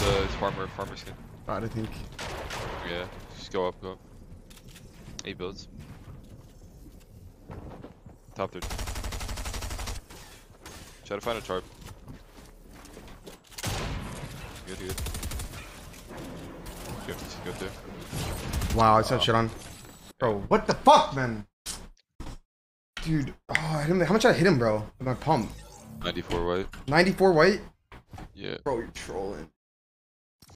It's farmer skin. God, I think. Yeah, just go up. 8 builds. Top 3. Try to find a chart. Good. Go through. Wow, I set shit on. Bro, what the fuck, man? Dude, oh, I hit him. How much I hit him, bro? With my pump. 94 white. 94 white? Yeah. Bro, you're trolling.